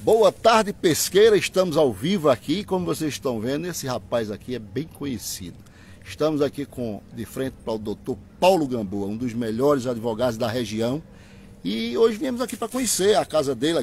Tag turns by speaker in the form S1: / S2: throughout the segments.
S1: Boa tarde, pesqueira. Estamos ao vivo aqui. Como vocês estão vendo, esse rapaz aqui é bem conhecido. Estamos aqui de frente para o doutor Paulo Gamboa, um dos melhores advogados da região. E hoje viemos aqui para conhecer a casa dele,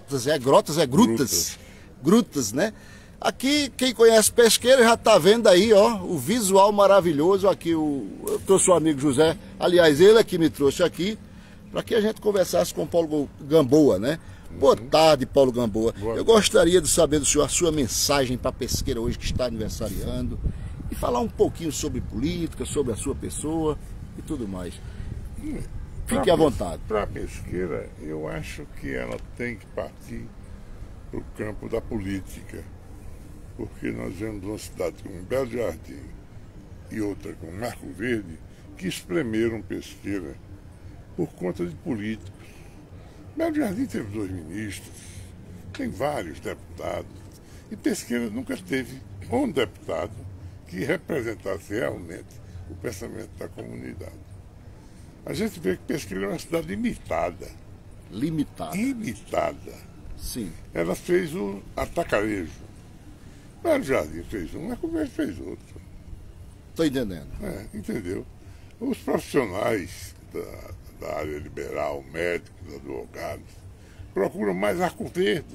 S1: Grutas, né? Aqui, quem conhece pesqueira já está vendo aí, ó, o visual maravilhoso. Aqui eu trouxe o amigo José, aliás, ele é que me trouxe aqui, para que a gente conversasse com o Paulo Gamboa, né? Boa tarde, Paulo Gamboa. Eu gostaria de saber do senhor a sua mensagem para a pesqueira hoje que está aniversariando e falar um pouquinho sobre política, sobre a sua pessoa e tudo mais. Fique à vontade.
S2: Para a pesqueira, eu acho que ela tem que partir para o campo da política, porque nós vemos uma cidade como Belo Jardim e outra como Marco Verde que espremeram pesqueira por conta de políticos. Belo Jardim teve 2 ministros, tem vários deputados, e Pesqueira nunca teve um deputado que representasse realmente o pensamento da comunidade. A gente vê que Pesqueira é uma cidade limitada. Limitada.
S1: Sim.
S2: Ela fez o atacarejo. Belo Jardim fez um, Marco Verde fez outro.
S1: Estou entendendo.
S2: Entendeu? Os profissionais da área liberal, médicos, advogados, procuram mais Arco Verde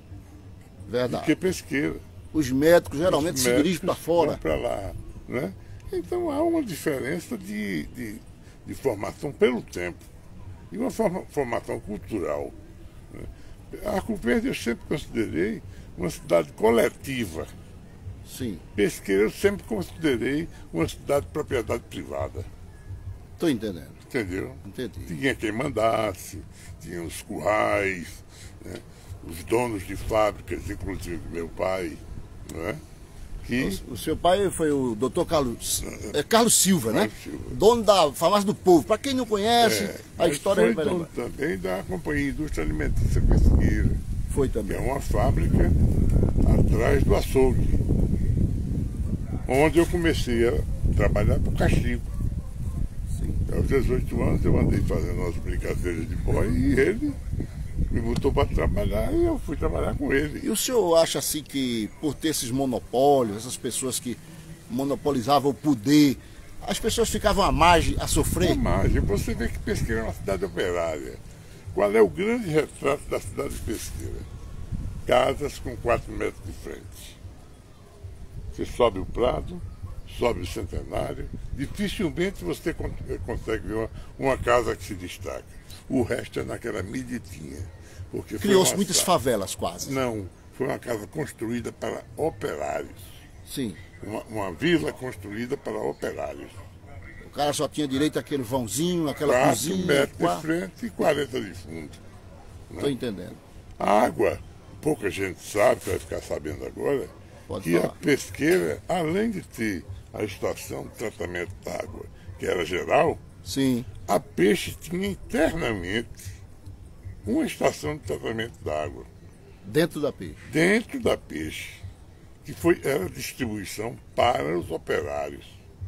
S2: do que Pesqueira.
S1: Os médicos geralmente se dirigem para fora.
S2: Para lá, né? Então há uma diferença de formação pelo tempo e uma formação cultural, né? Arco Verde eu sempre considerei uma cidade coletiva.
S1: Sim.
S2: Pesqueira eu sempre considerei uma cidade de propriedade privada.
S1: Estou entendendo.
S2: Entendeu?
S1: Entendi.
S2: Tinha quem mandasse, tinha os currais, né? Os donos de fábricas, inclusive meu pai, né?
S1: O seu pai foi o doutor Carlos Silva, né?
S2: Silva.
S1: Dono da Farmácia do Povo. Para quem não conhece, a história
S2: foi dono também da Companhia Indústria Alimentícia Pesqueira.
S1: Foi também.
S2: Que é uma fábrica atrás do açougue, onde eu comecei a trabalhar por castigo. Aos 18 anos eu andei fazendo umas brincadeiras de boy e ele me botou para trabalhar e eu fui trabalhar com ele.
S1: E o senhor acha assim que por ter esses monopólios, essas pessoas que monopolizavam o poder, as pessoas ficavam à margem a sofrer?
S2: À margem. Você vê que Pesqueira é uma cidade operária. Qual é o grande retrato da cidade de Pesqueira? Casas com 4 metros de frente. Você sobe o Prado, sobe o Centenário, dificilmente você consegue ver uma casa que se destaca. O resto é naquela medidinha.
S1: Criou-se muitas favelas quase.
S2: Não, foi uma casa construída para operários.
S1: Sim.
S2: Uma vila construída para operários.
S1: O cara só tinha direito àquele vãozinho, aquela
S2: 4
S1: cozinha.
S2: metros de frente e 40 de fundo.
S1: Estou entendendo.
S2: A água, pouca gente sabe, vai ficar sabendo agora, que a Pesqueira, além de ter a estação de tratamento da água, que era geral,
S1: sim,
S2: a Peixe tinha internamente uma estação de tratamento da água.
S1: Dentro da Peixe?
S2: Dentro da Peixe, que era distribuição para os operários.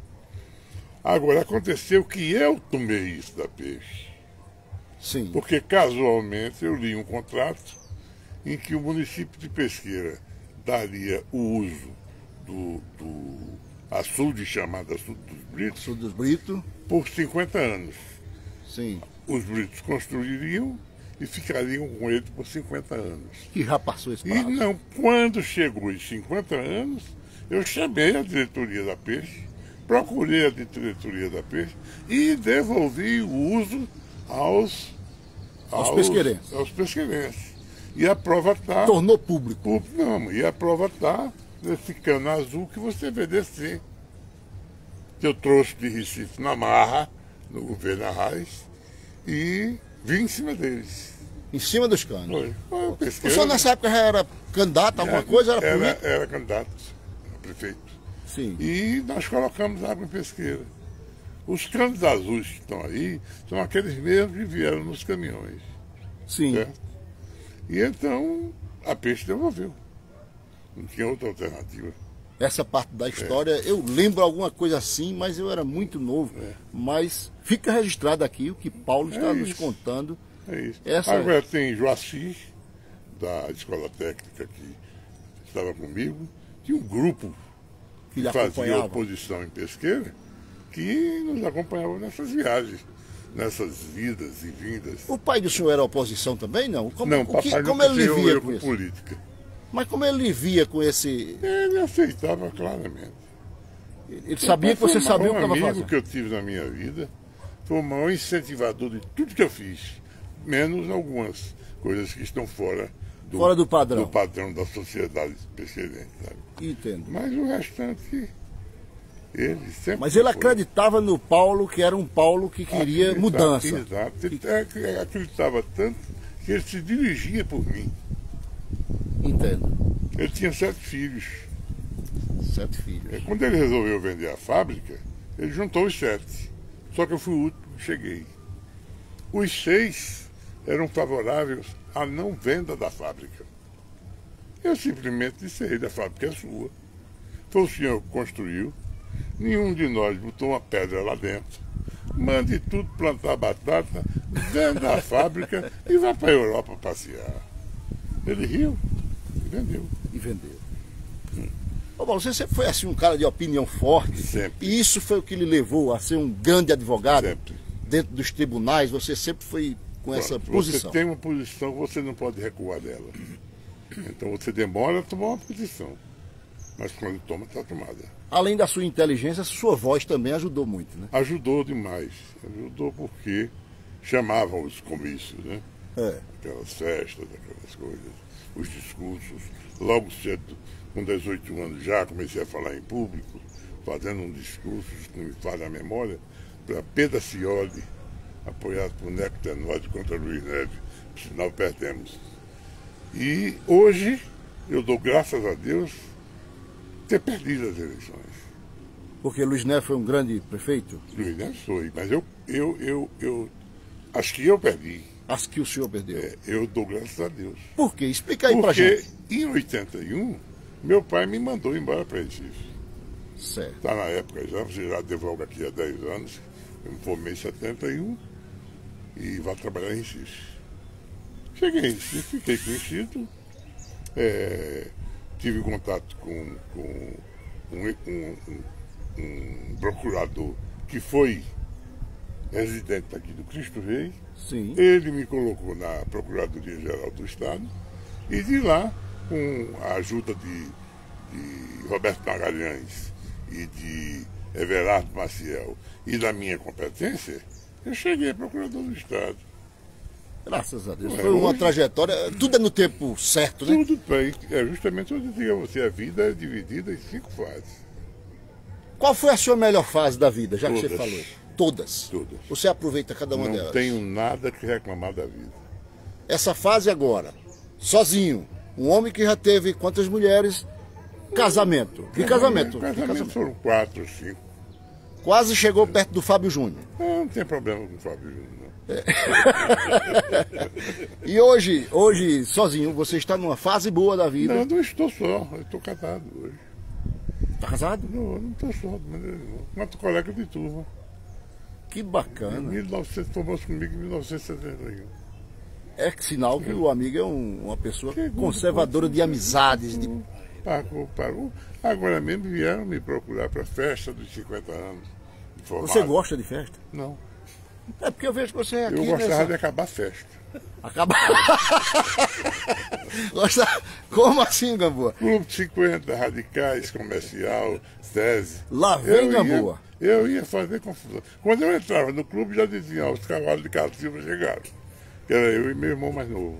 S2: Agora, aconteceu que eu tomei isso da Peixe.
S1: Sim.
S2: Porque casualmente eu li um contrato em que o município de Pesqueira daria o uso do açude chamado Açude dos Britos, por 50 anos.
S1: Sim.
S2: Os britos construiriam e ficariam com ele por 50 anos.
S1: E já passou esse prazo.
S2: E não, quando chegou os 50 anos, eu chamei a diretoria da Peixe, procurei a diretoria da Peixe e devolvi o uso aos pesqueirenses. E a prova está...
S1: Tornou público.
S2: Não, e a prova está nesse cano azul que você vê descer. Que eu trouxe de Recife na marra, no governo Arraes, e vim em cima deles.
S1: Em cima dos canos?
S2: Foi.
S1: O senhor nessa época já era candidato a alguma coisa?
S2: Era candidato a prefeito.
S1: Sim.
S2: E nós colocamos água em Pesqueira. Os canos azuis que estão aí são aqueles mesmos que vieram nos caminhões.
S1: Sim.
S2: Certo? E então a Peixe devolveu. Não tinha outra alternativa.
S1: Essa parte da história, eu lembro alguma coisa assim, mas eu era muito novo. Mas fica registrado aqui o que Paulo está nos contando.
S2: É isso.
S1: Essa...
S2: Agora tem Joaci, da escola técnica que estava comigo, tinha um grupo
S1: Que lhe
S2: fazia
S1: acompanhava.
S2: oposição em Pesqueira, que nos acompanhava nessas viagens, nessas idas e vindas.
S1: O pai do senhor era oposição também, não?
S2: Não, papai
S1: Como
S2: nunca
S1: ele
S2: se
S1: lhe via
S2: envolveu
S1: com
S2: com
S1: isso?
S2: política.
S1: Mas como ele lhe via com esse...
S2: Ele aceitava claramente.
S1: Ele sabia que
S2: Papai
S1: você
S2: foi
S1: sabia o que
S2: maior
S1: estava
S2: amigo
S1: fazendo.
S2: que eu tive na minha vida, foi o maior incentivador de tudo que eu fiz, menos algumas coisas que estão fora
S1: Fora do padrão.
S2: do padrão da sociedade pesqueirense, sabe?
S1: Entendo.
S2: Mas o restante, ele sempre
S1: Mas ele
S2: foi.
S1: acreditava no Paulo, que era um Paulo que queria mudança.
S2: Exato. Ele acreditava tanto que ele se dirigia por mim.
S1: Entendo.
S2: Ele tinha 7 filhos.
S1: 7 filhos.
S2: Quando ele resolveu vender a fábrica, ele juntou os 7. Só que eu fui o último que cheguei. Os 6 eram favoráveis à não venda da fábrica. Eu simplesmente disse a ele, a fábrica é sua. Foi o senhor que construiu. Nenhum de nós botou uma pedra lá dentro. Mande tudo plantar batata, venda a fábrica e vá para a Europa passear. Ele riu e vendeu.
S1: E vendeu. Ô Paulo, você sempre foi assim um cara de opinião forte.
S2: Sempre.
S1: E isso foi o que lhe levou a ser um grande advogado.
S2: Sempre.
S1: Dentro dos tribunais, você sempre foi com essa posição.
S2: Você tem uma posição, você não pode recuar dela. Então você demora a tomar uma posição. Mas quando toma, está tomada.
S1: Além da sua inteligência, sua voz também ajudou muito, né?
S2: Ajudou demais. Ajudou porque chamavam os comícios, né? Aquelas festas, aquelas coisas, os discursos. Logo cedo, com 18 anos já, comecei a falar em público, fazendo um discurso, que me falha a memória, para Pedro Cioli, apoiado por Neco Tenório contra Luiz Neves, por sinal perdemos. E hoje eu dou graças a Deus ter perdido as eleições.
S1: Porque Luiz Neves foi um grande prefeito?
S2: Luiz Neves foi, mas eu acho que eu perdi.
S1: Acho que o senhor perdeu.
S2: Eu dou graças a Deus.
S1: Por quê? Explica aí pra
S2: Porque
S1: gente.
S2: em 81, meu pai me mandou embora para Recife.
S1: Certo.
S2: Está na época já, você já advoga aqui há 10 anos. Eu me formei em 71 e vai trabalhar em Recife. Cheguei em Recife, fiquei conhecido, tive contato com um procurador que foi residente aqui do Cristo Rei.
S1: Sim.
S2: Ele me colocou na Procuradoria-Geral do Estado e de lá, com a ajuda de Roberto Magalhães e de Everardo Maciel e da minha competência, eu cheguei a Procurador do Estado.
S1: Graças a Deus. Foi uma trajetória, tudo é no tempo certo, né?
S2: Tudo bem. É justamente o que eu digo a você, a vida é dividida em 5 fases.
S1: Qual foi a sua melhor fase da vida, já que você
S2: Todas.
S1: falou? Todas.
S2: Todas.
S1: Você aproveita cada uma
S2: Não
S1: delas.
S2: tenho nada que reclamar da vida.
S1: Essa fase agora, sozinho, um homem que já teve quantas mulheres? Casamento. De casamento.
S2: Casamento foram 4, 5.
S1: Quase chegou perto do Fábio Júnior.
S2: Não tem problema com o Fábio Júnior, não.
S1: E hoje, sozinho, você está numa fase boa da vida.
S2: Não, não estou só. Eu estou casado hoje.
S1: Está casado?
S2: Não, não estou só. Quanto colega de turma.
S1: Que
S2: Em
S1: bacana.
S2: 1900, formou-se comigo em 1971.
S1: É sinal que o amigo é uma pessoa
S2: Que
S1: conservadora de amizades.
S2: Parou. Agora mesmo vieram me procurar para a festa dos 50 anos.
S1: Você gosta de festa?
S2: Não.
S1: É porque eu vejo que você é aqui
S2: Eu gostava
S1: nessa...
S2: de acabar a festa.
S1: Acaba... Gosta... Como assim, Gamboa?
S2: Clube 50, Radicais, Comercial, Tese.
S1: Lá vem Gamboa.
S2: Eu ia fazer confusão. Quando eu entrava no clube, já diziam, os cavalos de Carlos Silva chegaram. Que era eu e meu irmão mais novo.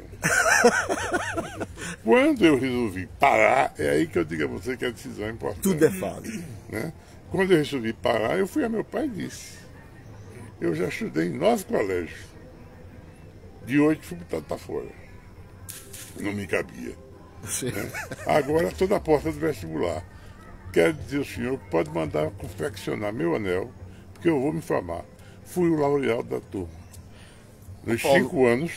S2: Quando eu resolvi parar, é aí que eu digo a você que a decisão é importante.
S1: Tudo é fácil.
S2: Né? Quando eu resolvi parar, eu fui a meu pai e disse. Eu já estudei em 9 colégios. De 8 fui botado para fora. Não me cabia. Né? Agora estou na porta do vestibular. Quero dizer ao senhor que pode mandar confeccionar meu anel, porque eu vou me formar. Fui o laureado da turma. Nos 5 anos,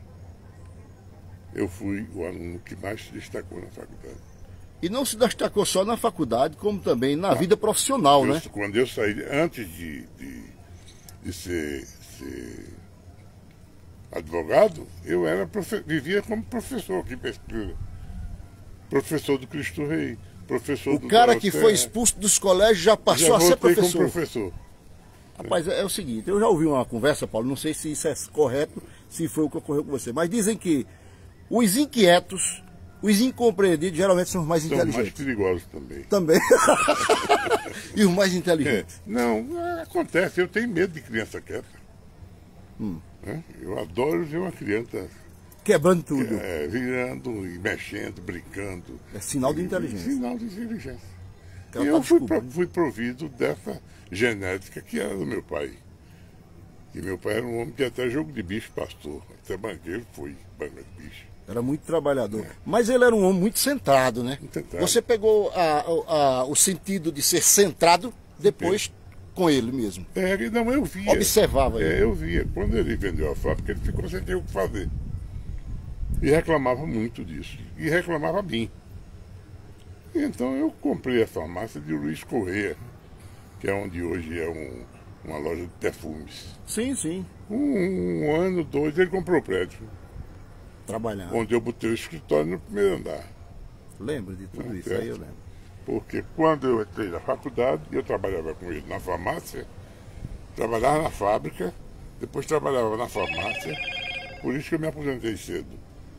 S2: eu fui o aluno que mais se destacou na faculdade.
S1: E não se destacou só na faculdade, como também na vida profissional, né?
S2: Quando eu saí, antes de ser advogado, eu vivia como professor aqui em Pesqueira. Professor do Cristo Rei, professor do
S1: O cara que
S2: Doroteia.
S1: foi expulso dos colégios já passou a ser
S2: voltei
S1: professor.
S2: como professor.
S1: Rapaz, é o seguinte, eu já ouvi uma conversa, Paulo, não sei se isso é correto, se foi o que ocorreu com você, mas dizem que os inquietos, os incompreendidos, geralmente são os mais
S2: São mais
S1: inteligentes.
S2: perigosos também.
S1: Também. E os mais inteligentes.
S2: Não, acontece, eu tenho medo de criança quieta. Né? Eu adoro ver uma criança
S1: Quebrando tudo.
S2: virando e mexendo, brincando.
S1: É sinal de inteligência.
S2: Sinal de inteligência.
S1: Que ela
S2: E
S1: tá
S2: eu
S1: descobrindo.
S2: fui provido dessa genética que era do meu pai. E meu pai era um homem que até jogo de bicho pastor. Até banqueiro foi, banco de bicho.
S1: Era muito trabalhador. Mas ele era um homem muito centrado, né?
S2: Muito centrado.
S1: Você pegou o sentido de ser centrado depois com ele mesmo.
S2: Não, eu via.
S1: Observava ele.
S2: Eu via. Quando ele vendeu a fábrica, ele ficou sem ter o que fazer. E reclamava muito disso. E reclamava a mim. E então eu comprei a farmácia de Luiz Correia, que é onde hoje é uma loja de perfumes.
S1: Sim, sim.
S2: Um ano, 2, ele comprou o prédio,
S1: Trabalhando.
S2: onde eu botei o escritório no primeiro andar.
S1: Lembro de tudo isso,
S2: certo.
S1: aí eu lembro.
S2: Porque quando eu entrei na faculdade, eu trabalhava com ele na farmácia, trabalhava na fábrica, depois trabalhava na farmácia, por isso que eu me aposentei cedo.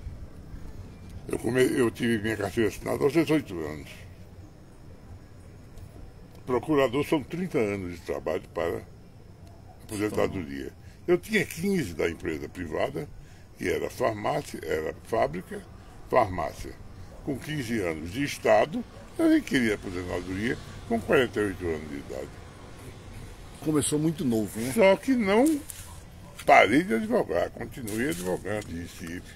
S2: Eu tive minha carteira assinada aos 18 anos. Procurador são 30 anos de trabalho para aposentadoria. Eu tinha 15 da empresa privada, que era farmácia, era fábrica, farmácia. Com 15 anos de Estado, eu nem queria aposentadoria com 48 anos de idade.
S1: Começou muito novo, né?
S2: Só que não parei de advogar, continuei advogando em Recife,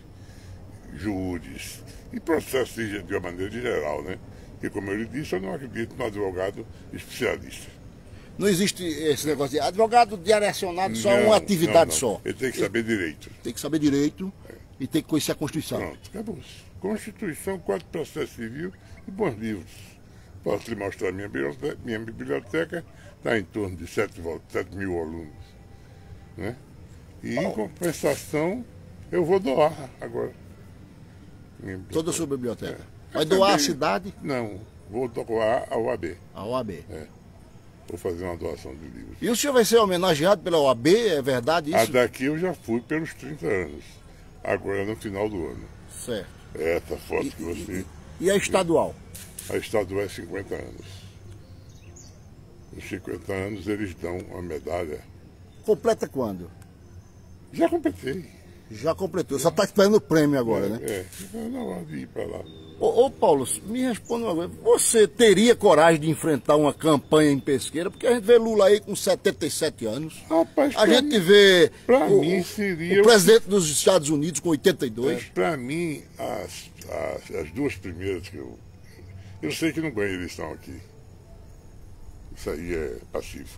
S2: júris e processos de uma maneira geral, né? Porque, como eu lhe disse, eu não acredito no advogado especialista.
S1: Não existe esse negócio de advogado direcionado só a
S2: Não,
S1: uma atividade
S2: não.
S1: só.
S2: Ele tem que saber direito.
S1: Tem que saber direito e tem que conhecer a Constituição.
S2: Pronto, acabou. Constituição, Código de Processo Civil e bons livros. Posso lhe mostrar minha biblioteca, está em torno de 7 mil volumes. Né? E em compensação, eu vou doar agora.
S1: Toda a sua biblioteca.
S2: É.
S1: Vai doar à cidade?
S2: Não, vou doar à OAB.
S1: A OAB.
S2: Vou fazer uma doação de livros.
S1: E o senhor vai ser homenageado pela OAB, é verdade
S2: A
S1: isso?
S2: daqui eu já fui pelos 30 anos. Agora no final do ano.
S1: Certo.
S2: É essa foto que você...
S1: E a estadual?
S2: A estadual é 50 anos. Nos 50 anos eles dão uma medalha.
S1: Completa quando?
S2: Já completei.
S1: Já completou. Só está esperando o prêmio agora, né?
S2: Fica na hora de ir para lá.
S1: Ô Paulo, me responda uma coisa. Você teria coragem de enfrentar uma campanha em Pesqueira? Porque a gente vê Lula aí com 77 anos.
S2: Rapaz,
S1: A gente vê
S2: pra mim seria
S1: o presidente dos Estados Unidos com 82.
S2: Para mim, as duas primeiras que eu sei que não ganho eleição aqui. Isso aí é pacífico.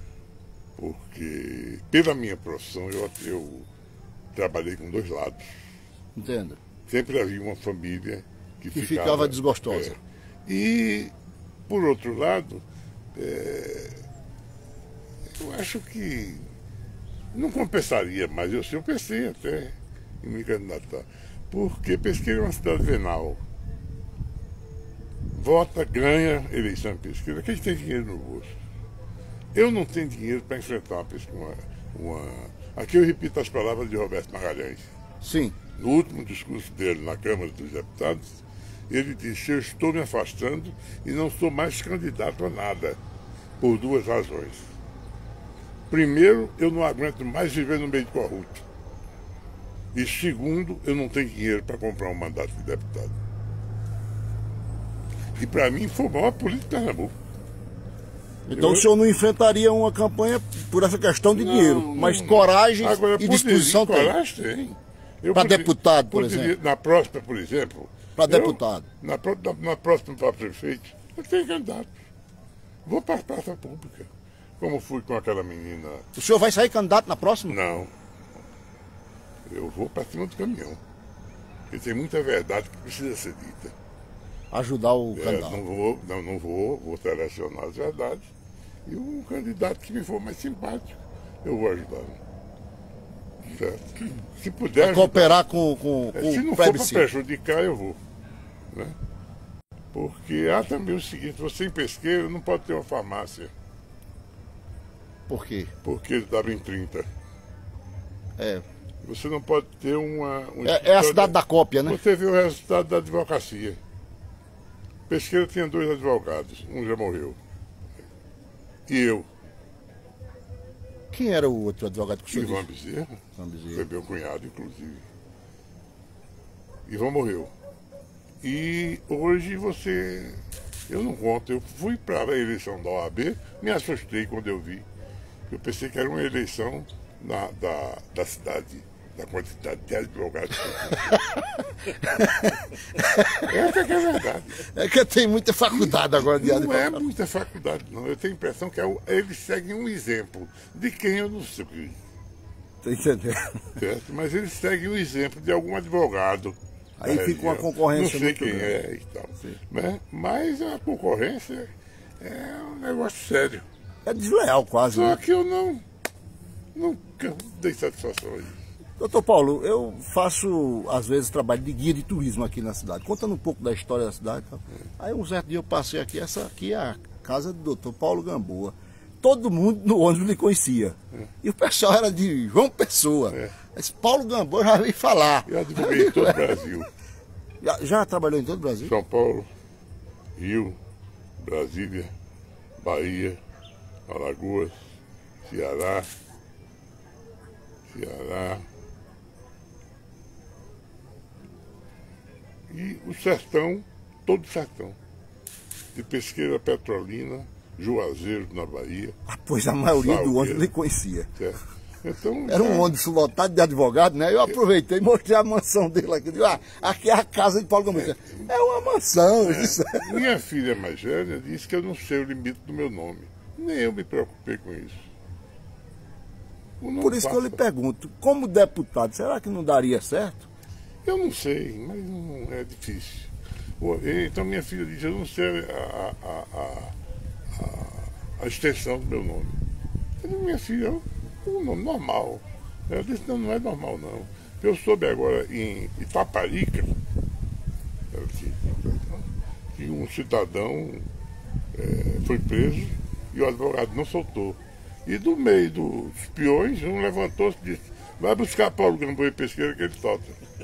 S2: Porque, pela minha profissão, eu trabalhei com dois lados.
S1: Entendo.
S2: Sempre havia uma família que
S1: ficava desgostosa.
S2: E, por outro lado, eu acho que não compensaria mais. Eu pensei até em me candidatar. Porque Pesqueira é uma cidade venal. Vota, ganha eleição em Pesqueira. Quem tem dinheiro no bolso? Eu não tenho dinheiro para enfrentar uma... Aqui eu repito as palavras de Roberto Magalhães.
S1: Sim.
S2: No último discurso dele na Câmara dos Deputados, ele disse: eu estou me afastando e não sou mais candidato a nada, por duas razões. Primeiro, eu não aguento mais viver no meio de corrupto. E segundo, eu não tenho dinheiro para comprar um mandato de deputado. E para mim foi o maior político de Pernambuco.
S1: Então o senhor não enfrentaria uma campanha por essa questão de dinheiro, mas coragem
S2: Agora,
S1: e disposição tem.
S2: coragem tem.
S1: Para deputado, por exemplo.
S2: Na próxima, por exemplo.
S1: Para deputado.
S2: Na próxima para prefeito, eu tenho candidato. Vou para a praça pública. Como fui com aquela menina.
S1: O senhor vai sair candidato na próxima?
S2: Não. Eu vou para cima do caminhão. Porque tem muita verdade que precisa ser dita.
S1: Ajudar o candidato.
S2: Não vou selecionar as verdades. E um candidato que me for mais simpático, eu vou ajudar. Certo. Se puder
S1: cooperar com
S2: se não
S1: o
S2: for para
S1: plebiscito.
S2: prejudicar, eu vou. Né? Porque há também o seguinte, você em Pesqueira não pode ter uma farmácia,
S1: Por quê?
S2: porque ele estava em 30.
S1: É,
S2: Você não pode ter
S1: é a cidade da cópia, né?
S2: Você vê o resultado da advocacia. Pesqueira tinha 2 advogados, um já morreu. E eu,
S1: Quem era o outro advogado que o senhor
S2: Ivan
S1: disse?
S2: Bezerra,
S1: Ivan Bezerra.
S2: foi meu cunhado, inclusive. Ivan morreu. E hoje eu não conto, eu fui para a eleição da OAB, me assustei quando eu vi. Eu pensei que era uma eleição da cidade, da quantidade de advogados. Essa que é a verdade.
S1: É que tem muita faculdade agora de
S2: Não
S1: advogado.
S2: é muita faculdade, não. Eu tenho a impressão que eles seguem um exemplo de quem eu não sei.
S1: Tá entendendo?
S2: Certo? Mas eles seguem o exemplo de algum advogado.
S1: Aí fica uma concorrência
S2: não sei
S1: muito
S2: quem
S1: grande.
S2: é e tal. Né? Mas a concorrência é um negócio sério.
S1: É desleal quase,
S2: Só
S1: né?
S2: que eu nunca dei satisfação a isso.
S1: Doutor Paulo, eu faço, às vezes, trabalho de guia de turismo aqui na cidade, contando um pouco da história da cidade. Tá? Aí um certo dia eu passei aqui, essa aqui é a casa do doutor Paulo Gamboa. Todo mundo no ônibus lhe conhecia. E o pessoal era de João Pessoa. Esse Paulo Gamboa já veio falar.
S2: Eu advoguei em todo o Brasil.
S1: Já trabalhou em todo o Brasil?
S2: São Paulo, Rio, Brasília, Bahia, Alagoas, Ceará, e o sertão, todo o sertão. De Pesqueira a Petrolina, Juazeiro na Bahia.
S1: Ah, pois a maioria do
S2: Salgueiro.
S1: ônibus lhe conhecia.
S2: Certo? Então,
S1: Era um ônibus lotado de advogado, né? Eu aproveitei e mostrei a mansão dele aqui. Digo, aqui é a casa de Paulo Gamboa. É uma mansão. Isso.
S2: Minha filha mais velha disse que eu não sei o limite do meu nome. Nem eu me preocupei com isso.
S1: Por isso que eu lhe pergunto, como deputado, será que não daria certo?
S2: Eu não sei, mas não é difícil. Então minha filha disse, eu não sei a extensão do meu nome. Eu disse, minha filha, é um nome normal. Ela disse, não é normal não. Eu soube agora em Itaparica, que um cidadão foi preso e o advogado não soltou. E do meio dos peões, um levantou-se e disse, vai buscar Paulo Gamboa e Pesqueira que ele solta.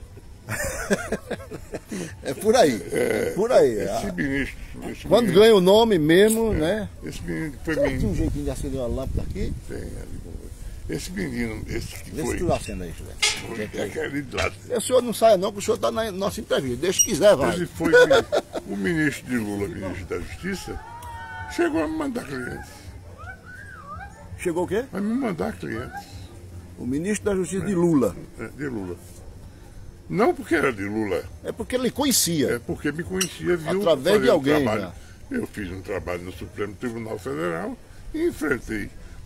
S1: É por aí, por aí.
S2: Esse ministro.
S1: Quando
S2: menino,
S1: ganha o nome mesmo, né?
S2: Esse menino que foi
S1: Será que tem um
S2: menino.
S1: jeitinho de acender uma lâmpada aqui?
S2: Tem ali. Esse menino, esse que
S1: Vê se
S2: foi.
S1: tu acende aí, José.
S2: Foi aquele de lá.
S1: O senhor não saia não, que o senhor está na nossa entrevista. Deixa que quiser, vai.
S2: Ele foi o ministro de Lula, ministro da Justiça, chegou a me mandar clientes.
S1: Chegou o quê?
S2: A me mandar clientes.
S1: O ministro da Justiça de Lula.
S2: De Lula. Não porque era de Lula,
S1: É porque ele conhecia.
S2: é porque me conhecia, viu?
S1: Através de
S2: fazendo
S1: alguém,
S2: trabalho.
S1: né?
S2: Eu fiz um trabalho no Supremo Tribunal Federal e enfrentei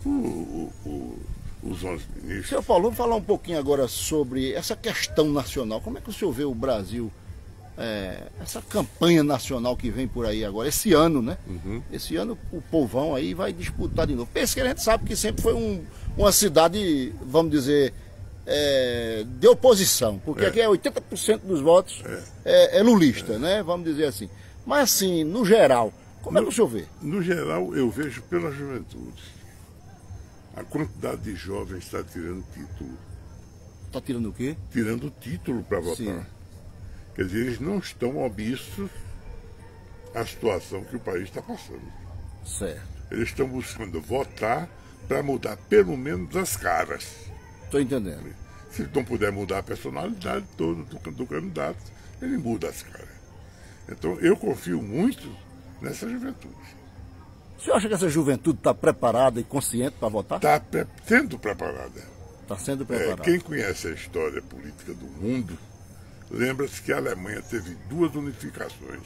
S2: os 11 ministros.
S1: Senhor Paulo, vamos falar um pouquinho agora sobre essa questão nacional. Como é que o senhor vê o Brasil, essa campanha nacional que vem por aí agora, esse ano, né? Esse ano o povão aí vai disputar de novo. Pesqueira a gente sabe que sempre foi uma cidade, vamos dizer, de oposição, porque aqui 80% dos votos é lulista, né? Vamos dizer assim. Mas assim, no geral, como é que o senhor vê?
S2: No geral, eu vejo pela juventude. A quantidade de jovens está tirando título.
S1: Está tirando o quê?
S2: Tirando título para votar.
S1: Sim.
S2: Quer dizer, eles não estão omissos à situação que o país está passando.
S1: Certo.
S2: Eles estão buscando votar para mudar pelo menos as caras.
S1: Estou entendendo.
S2: Se não puder mudar a personalidade toda do candidato, ele muda as caras. Então, eu confio muito nessa juventude.
S1: O senhor acha que essa juventude está preparada e consciente para votar?
S2: Está sendo preparada.
S1: Está sendo preparada.
S2: Quem conhece a história política do mundo, lembra-se que a Alemanha teve 2 unificações.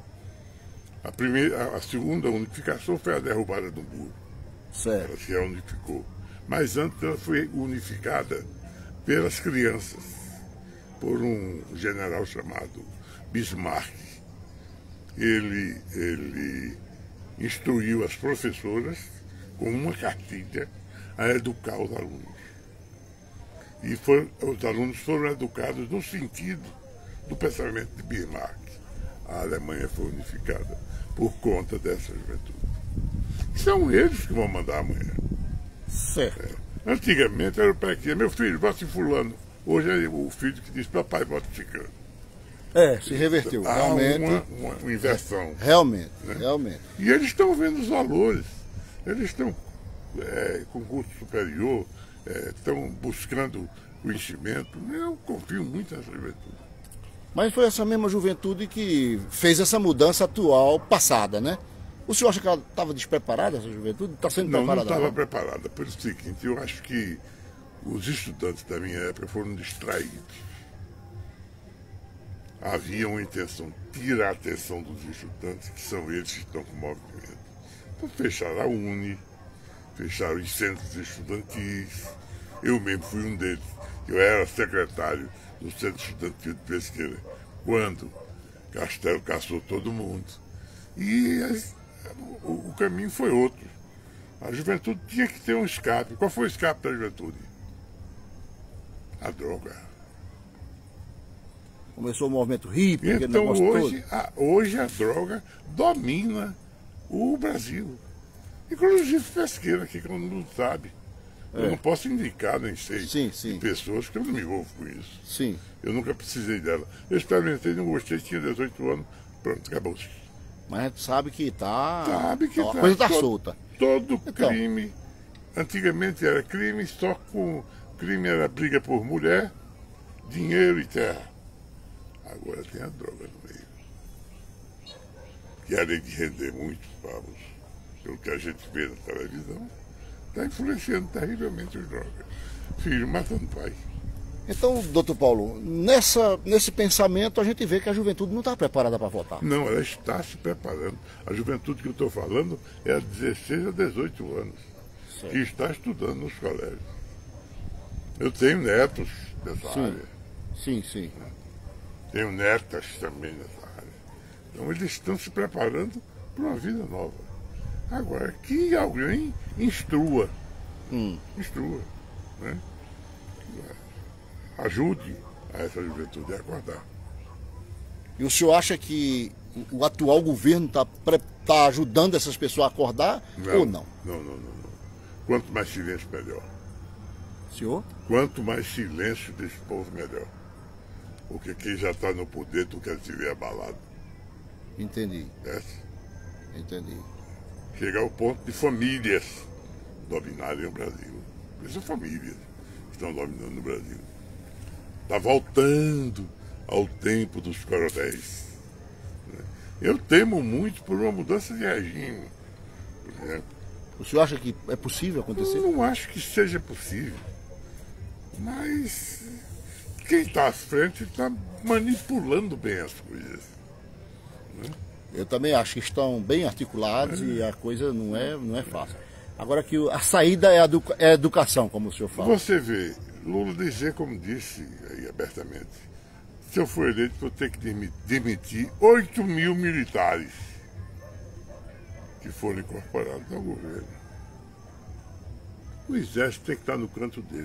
S2: A segunda unificação foi a derrubada do muro.
S1: Certo.
S2: Ela se reunificou. Mas antes ela foi unificada pelas crianças, por um general chamado Bismarck. Ele instruiu as professoras com uma cartilha a educar os alunos. E os alunos foram educados no sentido do pensamento de Bismarck. A Alemanha foi unificada por conta dessa juventude. São eles que vão mandar amanhã.
S1: Certo.
S2: Antigamente era o pai que dizia, meu filho, vote em fulano. Hoje é o filho que diz, papai, vote em ciclano.
S1: Se reverteu.
S2: Há
S1: Realmente.
S2: uma inversão.
S1: Realmente,
S2: Né?
S1: realmente.
S2: E eles estão vendo os valores. Eles estão com curso superior, estão buscando conhecimento. Eu confio muito nessa juventude.
S1: Mas foi essa mesma juventude que fez essa mudança atual, passada, né? O senhor acha que ela estava despreparada, essa juventude? Está sendo preparada?
S2: Não estava preparada. Pelo seguinte, eu acho que os estudantes da minha época foram distraídos. Havia uma intenção de tirar a atenção dos estudantes, que são eles que estão com o movimento. Então fecharam a Uni, fecharam os centros estudantis. Eu mesmo fui um deles. Eu era secretário do Centro Estudantil de Pesqueira, quando Castelo caçou todo mundo. E o caminho foi outro. A juventude tinha que ter um escape. Qual foi o escape da juventude? A droga.
S1: Começou o movimento hippie, aquele
S2: Então
S1: negócio
S2: hoje a droga domina o Brasil. Inclusive Pesqueira, que todo mundo sabe. Eu não posso indicar nem sei de pessoas que eu não me envolvo com isso.
S1: Sim.
S2: Eu nunca precisei dela. Eu experimentei, não gostei, tinha 18 anos, pronto, acabou.
S1: Mas a gente sabe que
S2: a
S1: coisa está solta.
S2: Todo crime, antigamente era crime, só com crime era briga por mulher, dinheiro e terra. Agora tem a droga no meio. Que além de render muitos pavos, pelo que a gente vê na televisão, está influenciando terrivelmente os drogas. Filho matando pai.
S1: Então, doutor Paulo, nesse pensamento a gente vê que a juventude não está preparada para votar.
S2: Não, ela está se preparando. A juventude que eu estou falando é a 16 a 18 anos, que está estudando nos colégios. Eu tenho netos dessa área.
S1: Sim, sim.
S2: Tenho netas também nessa área. Então eles estão se preparando para uma vida nova. Agora, que alguém instrua. Instrua. Né? Ajude a essa juventude a acordar.
S1: E o senhor acha que o atual governo está ajudando essas pessoas a acordar ou não?
S2: Não. Quanto mais silêncio, melhor.
S1: Senhor?
S2: Quanto mais silêncio desse povo, melhor. Porque quem já está no poder, tu quer se ver abalado.
S1: Entendi.
S2: Entendi. Chegar ao ponto de famílias dominarem o Brasil. Essas famílias estão dominando o Brasil. Está voltando ao tempo dos coronéis. Eu temo muito por uma mudança de regime, por exemplo.
S1: O senhor acha que é possível acontecer?
S2: Eu não acho que seja possível. Mas quem está à frente está manipulando bem as coisas. Né?
S1: Eu também acho que estão bem articulados e a coisa não é fácil. Agora que a saída é a educação, como o senhor fala.
S2: Você vê, Lula dizer, como disse aí abertamente, se eu for eleito, vou ter que demitir 8 mil militares que foram incorporados ao governo. O exército tem que estar no canto dele.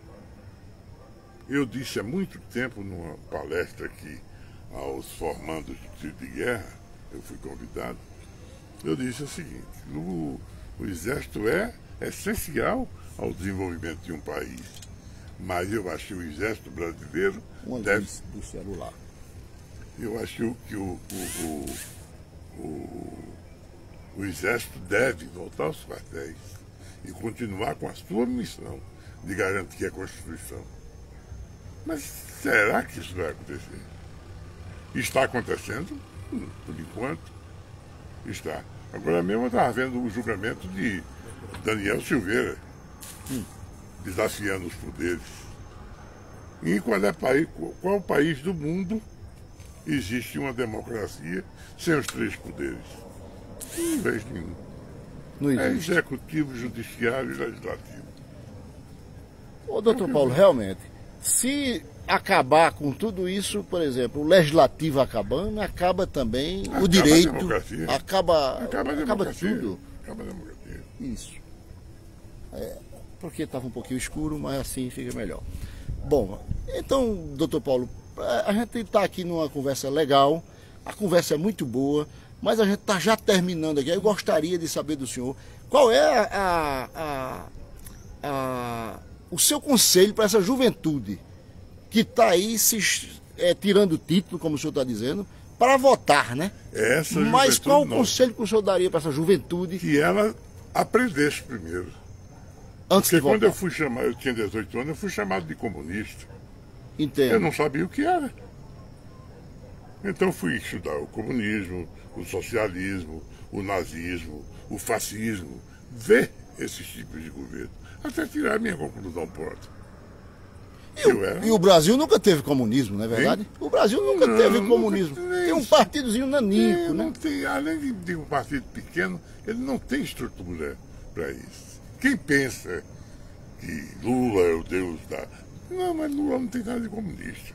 S2: Eu disse há muito tempo, numa palestra aqui aos formandos de tiro de guerra, eu fui convidado, eu disse o seguinte: o exército é essencial ao desenvolvimento de um país, mas eu acho que o exército brasileiro deve...
S1: do celular.
S2: Eu acho que o exército deve voltar aos quartéis e continuar com a sua missão de garantir a Constituição. Mas será que isso vai acontecer? Está acontecendo? Por enquanto, está. Agora mesmo eu estava vendo o julgamento de Daniel Silveira, desafiando os poderes. E qual país do mundo existe uma democracia sem os 3 poderes? Não vejo nenhum.
S1: Não
S2: É
S1: existe.
S2: executivo, judiciário e legislativo.
S1: Ô, doutor Paulo, realmente, se acabar com tudo isso, por exemplo, o legislativo acabando, acaba também o direito,
S2: a democracia.
S1: acaba
S2: democracia.
S1: tudo.
S2: Acaba a democracia.
S1: Isso. Porque estava um pouquinho escuro, mas assim fica melhor. Bom, então, doutor Paulo, a gente está aqui numa conversa legal, a conversa é muito boa, mas a gente está já terminando aqui. Eu gostaria de saber do senhor qual é o seu conselho para essa juventude que está aí tirando o título, como o senhor está dizendo, para votar, né? Mas qual o conselho que o senhor daria para essa juventude?
S2: Que ela aprendesse primeiro.
S1: Antes de votar.
S2: Quando eu fui chamado, eu tinha 18 anos, eu fui chamado de comunista.
S1: Entendo.
S2: Eu não sabia o que era. Então fui estudar o comunismo, o socialismo, o nazismo, o fascismo, ver esses tipos de governo, até tirar a minha conclusão pronta.
S1: E o Brasil nunca teve comunismo, não é verdade? Sim. O Brasil nunca teve comunismo. Tem um partidozinho nanico, né?
S2: Não tem, além de um partido pequeno, ele não tem estrutura para isso. Quem pensa que Lula é o Deus da... Não, mas Lula não tem nada de comunista.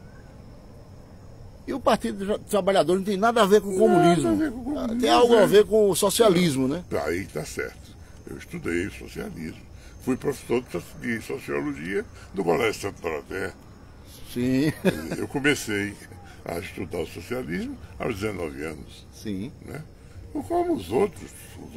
S1: E o Partido dos Trabalhadores não tem nada a ver com o comunismo. Tem algo a ver com o socialismo, né?
S2: Aí está certo. Eu estudei socialismo. Fui professor de sociologia do Colégio Santo Dorothée.
S1: Sim.
S2: Eu comecei a estudar o socialismo aos 19 anos.
S1: Sim.
S2: Né? Como os outros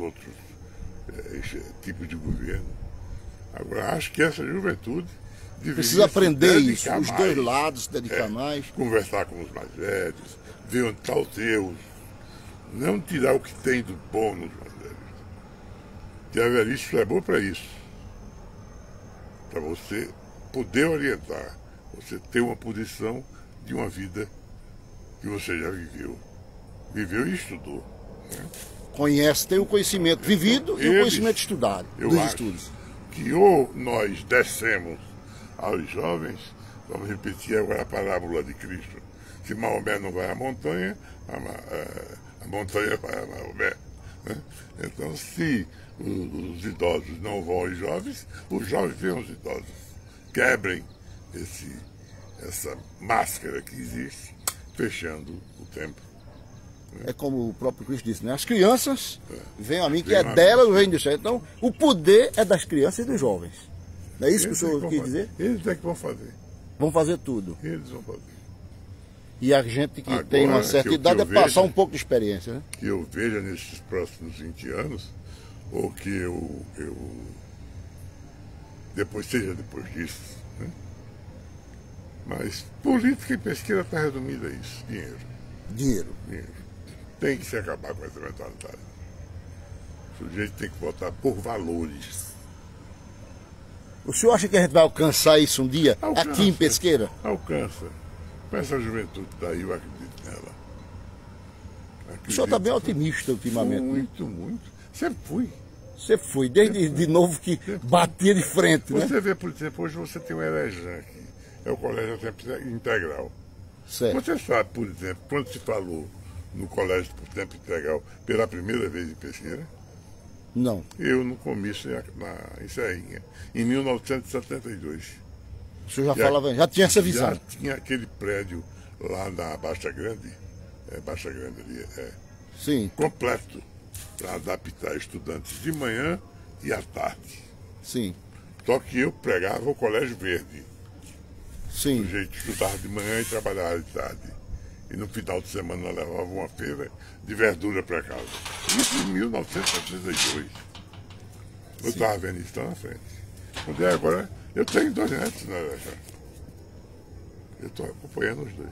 S2: tipos de governo. Agora, acho que essa juventude
S1: precisa aprender isso, os dois lados, se dedicar mais.
S2: Conversar com os mais velhos, ver onde está os erros. Não tirar o que tem do bom nos mais velhos. Que a velhice é boa para isso. Para você poder orientar, você ter uma posição de uma vida que você já viveu. Viveu e estudou. Né?
S1: Conhece, tem o conhecimento vivido e o conhecimento estudado, dos estudos.
S2: Que ou nós descemos aos jovens, vamos repetir agora a parábola de Cristo. Se Maomé não vai à montanha, a montanha vai a Maomé. Né? Então, se os idosos não vão aos jovens, os jovens vêm aos idosos. Quebrem essa máscara que existe, fechando o tempo.
S1: É como o próprio Cristo disse, né? As crianças vêm a mim, que é delas o reino do céu. Então, o poder é das crianças e dos jovens. Não é isso que o senhor quis dizer?
S2: Eles é que vão fazer.
S1: Vão fazer tudo.
S2: Eles vão fazer.
S1: E a gente que tem uma certa idade é passar um pouco de experiência, né?
S2: Que eu veja nesses próximos 20 anos, ou que eu depois disso, né? Mas política e pesquisa está resumida a isso, dinheiro. Tem que se acabar com essa mentalidade. O sujeito tem que votar por valores.
S1: O senhor acha que a gente vai alcançar isso um dia aqui em Pesqueira?
S2: Alcança. Com essa juventude daí, eu acredito nela.
S1: O senhor está bem otimista ultimamente.
S2: Muito,
S1: né?
S2: muito. Sempre fui.
S1: Você foi, desde de novo que batia de frente, né?
S2: Você vê, por exemplo, hoje você tem o Elejan aqui. É o Colégio Tempo Integral.
S1: Certo.
S2: Você sabe, por exemplo, quando se falou no Colégio por Tempo Integral pela primeira vez em Pesqueira?
S1: Não.
S2: Eu no comício em Serrinha, em 1972.
S1: O senhor já tinha essa visão?
S2: Já tinha aquele prédio lá na Baixa Grande, Baixa Grande ali,
S1: Sim.
S2: completo, para adaptar estudantes de manhã e à tarde.
S1: Sim.
S2: Só que eu pregava o Colégio Verde.
S1: Sim.
S2: O jeito estudava de manhã e trabalhava de tarde. E no final de semana eu levava uma feira de verdura para casa. Isso em 1972. Eu estava vendo isso lá na frente. Quando é agora, eu tenho 2 netos, né, já. Eu estou acompanhando os 2.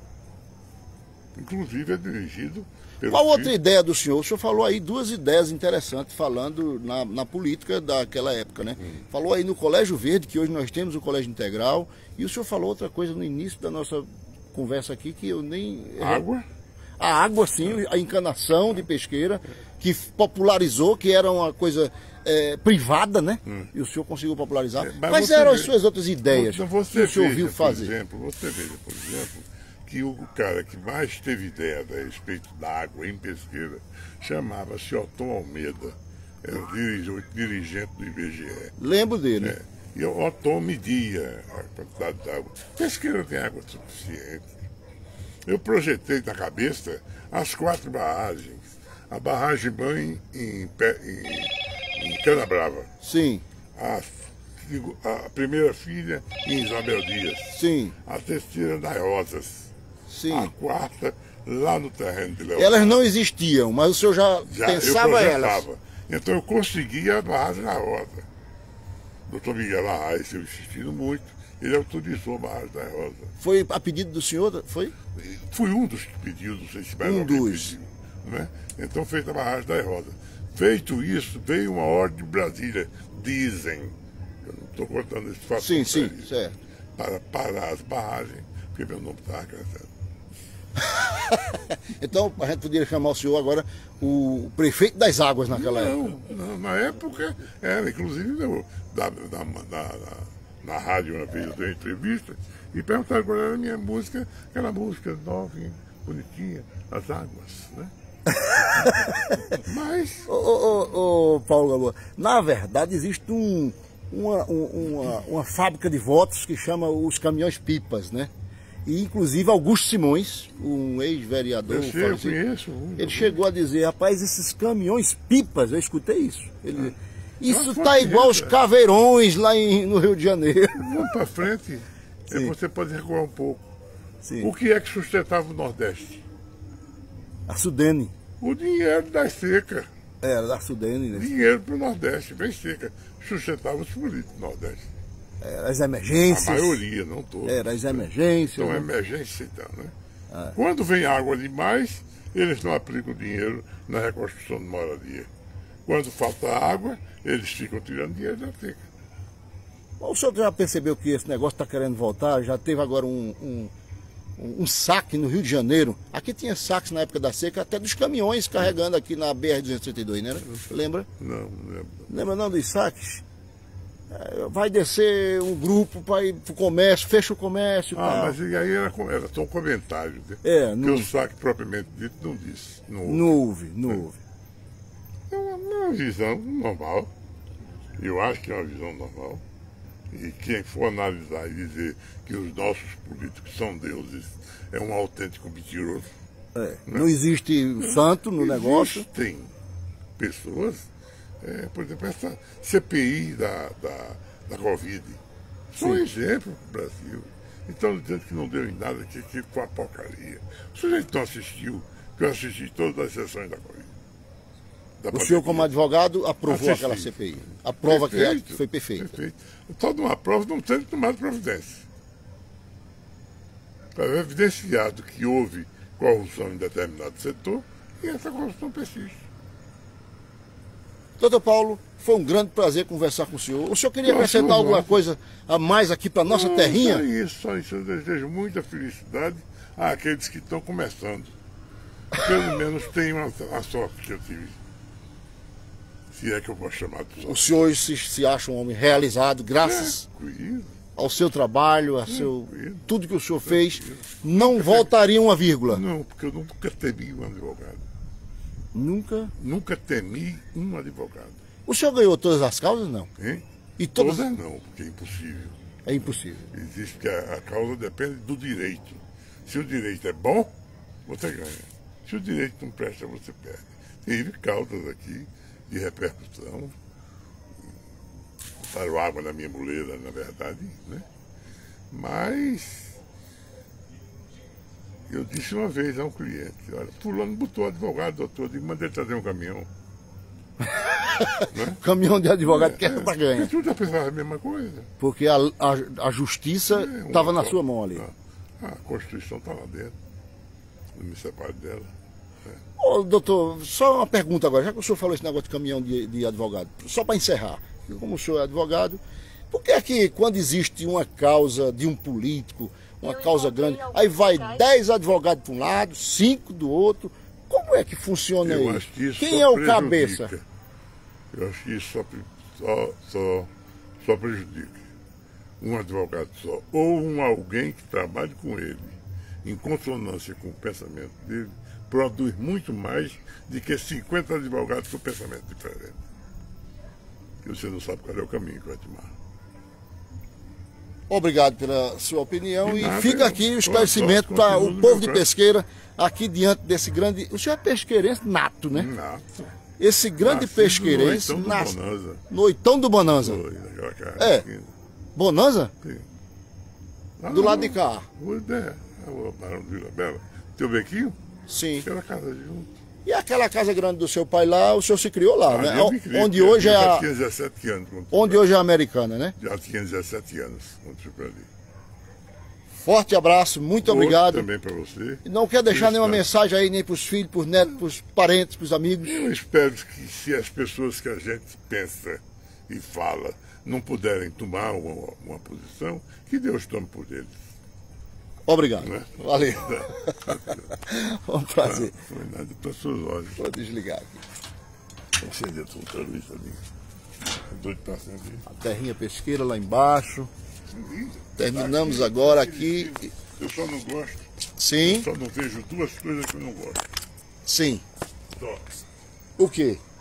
S2: Inclusive é dirigido pelo
S1: Qual outra ideia do senhor? O senhor falou aí 2 ideias interessantes falando na política daquela época, né? Falou aí no Colégio Verde, que hoje nós temos o Colégio Integral, e o senhor falou outra coisa no início da nossa conversa aqui que eu nem...
S2: Água?
S1: A água, sim, a encanação de Pesqueira, que popularizou, que era uma coisa privada, né? E o senhor conseguiu popularizar. Quais eram as suas outras ideias que o senhor ouviu fazer?
S2: Você veja, por exemplo, que o cara que mais teve ideia a respeito da água em Pesqueira chamava-se Otton Almeida, era o dirigente do IBGE.
S1: Lembro dele.
S2: E o Otton media a quantidade de água. Pesqueira tem água suficiente. Eu projetei na cabeça as 4 barragens. A barragem mãe em Canabrava.
S1: Sim.
S2: A a primeira filha em Isabel Dias.
S1: Sim.
S2: A terceira nas Rosas.
S1: Sim.
S2: A quarta lá no terreno de Léo.
S1: Elas não existiam, mas o senhor já pensava elas.
S2: Então eu conseguia a barragem na Rosa. Doutor Miguel Arraes, eu insistindo muito, ele autorizou a barragem da Rosa.
S1: Foi a pedido do senhor? Foi?
S2: Fui um dos que pediu, não sei se mais
S1: alguém pediu,
S2: né? Então feita a barragem da Rosa. Feito isso, veio uma ordem de Brasília, dizem, eu não estou contando esse fato.
S1: Sim, certo.
S2: Para parar as barragens, porque meu nome estava crescendo.
S1: Então a gente poderia chamar o senhor agora o prefeito das águas naquela época?
S2: Não, na época era, inclusive na rádio uma vez eu dei uma entrevista e perguntaram qual era a minha música, aquela música nova, bonitinha, As Águas, né? Mas...
S1: Paulo Galo, na verdade existe uma fábrica de votos que chama os caminhões pipas, né? E inclusive Augusto Simões, um ex-vereador, ele chegou a dizer, rapaz, esses caminhões pipas, eu escutei isso. Isso tá igual os caveirões lá no Rio de Janeiro.
S2: Vamos para frente, você pode recuar um pouco.
S1: Sim.
S2: O que é que sustentava o Nordeste?
S1: A Sudene.
S2: O dinheiro das secas.
S1: Era da Sudene, né?
S2: Dinheiro para o Nordeste, bem seca. Sustentava os políticos do Nordeste.
S1: Era as emergências.
S2: A maioria, não todos.
S1: Era as emergências.
S2: Então, emergência então, né? Quando vem água demais, eles não aplicam dinheiro na reconstrução de moradia. Quando falta água, eles ficam tirando dinheiro da seca.
S1: O senhor já percebeu que esse negócio está querendo voltar? Já teve agora um saque no Rio de Janeiro. Aqui tinha saques na época da seca, até dos caminhões carregando aqui na BR-232, né? Lembra?
S2: Não lembro.
S1: Lembra não dos saques? Vai descer um grupo para ir para o comércio, fecha o comércio.
S2: Mas e aí era só um comentário. Né?
S1: Porque
S2: o saque propriamente dito não disse.
S1: Não houve.
S2: É uma visão normal. Eu acho que é uma visão normal. E quem for analisar e dizer que os nossos políticos são deuses é um autêntico mentiroso.
S1: Né? Não existe santo no negócio.
S2: Existem pessoas, por exemplo, essa CPI da Covid. Só um exemplo para o Brasil. Então, dizendo que não deu em nada, que foi uma porcaria. O sujeito não assistiu, que eu assisti todas as sessões da Covid.
S1: O senhor, como advogado, aprovou aquela CPI. A prova que foi perfeita.
S2: Perfeito. Toda uma prova não tendo tomado providência. Para evidenciado que houve corrupção em determinado setor e essa corrupção persiste.
S1: Doutor Paulo, foi um grande prazer conversar com o senhor. O senhor queria acrescentar alguma coisa a mais aqui para a nossa terrinha?
S2: Só isso. Eu desejo muita felicidade àqueles que estão começando. Pelo menos tenham a sorte que eu tive. Se é que eu posso chamar de sorte.
S1: O senhor se acha um homem realizado, graças ao seu trabalho, tudo que o senhor fez. Não voltaria uma vírgula?
S2: Não, porque eu nunca temi um advogado.
S1: Nunca?
S2: Nunca temi um advogado.
S1: O senhor ganhou todas as causas, não?
S2: Hein?
S1: E
S2: todas não, porque é impossível.
S1: É impossível.
S2: Existe que a causa depende do direito. Se o direito é bom, você ganha. Se o direito não presta, você perde. Teve causas aqui de repercussão. Botaram água na minha muleira, na verdade, né? Mas eu disse uma vez a um cliente, olha, fulano botou advogado, doutor, eu mandei trazer um caminhão. Né?
S1: Caminhão de advogado que para ganhar.
S2: Porque tu já pensava a mesma coisa.
S1: Porque a justiça estava na sua mão ali.
S2: A Constituição está lá dentro. Não me separo dela.
S1: Ô, doutor, só uma pergunta agora, já que o senhor falou esse negócio de caminhão de advogado, só para encerrar, como o senhor é advogado, por que é que quando existe uma causa de um político, uma causa grande, aí vai 10 advogados para um lado, 5 do outro, como é que funciona isso? Quem é o cabeça?
S2: Eu acho que isso só prejudica. Um advogado só, ou alguém que trabalhe com ele, em consonância com o pensamento dele, produz muito mais do que 50 advogados com pensamento diferente. E você não sabe qual é o caminho que vai tomar.
S1: Obrigado pela sua opinião e fica aqui o esclarecimento para o povo de Pesqueira, aqui diante desse grande... O senhor é pesqueirense nato, né?
S2: Nato.
S1: Esse grande pesqueirense
S2: nasceu
S1: no Oitão do Bonanza.
S2: Foi, naquela casa.
S1: É. Bonanza?
S2: Sim.
S1: Do lado de cá.
S2: O Barão de Vila Bela. Teu bequinho?
S1: Sim.
S2: Aquela casa junto.
S1: E aquela casa grande do seu pai lá, o senhor se criou lá, né?
S2: Eu me criei,
S1: Onde hoje é
S2: já tinha 17 anos.
S1: Onde hoje é a Americana, né?
S2: Já tinha 17 anos quando fui para ali.
S1: Forte abraço, muito obrigado.
S2: Também para você.
S1: E não quer deixar nenhuma mensagem aí, nem para os filhos, para os netos, para os parentes, para os amigos?
S2: Eu espero que se as pessoas que a gente pensa e fala não puderem tomar uma posição, que Deus tome por eles.
S1: Obrigado.
S2: Né?
S1: Valeu. Um prazer.
S2: Não foi nada para suas olhos.
S1: Vou desligar aqui.
S2: Vou acender outra luz ali. Doido para acender.
S1: A terrinha pesqueira lá embaixo. Terminamos agora aqui.
S2: Eu só não gosto.
S1: Sim.
S2: Eu só não vejo duas coisas que eu não gosto.
S1: Sim.
S2: Só.
S1: O quê?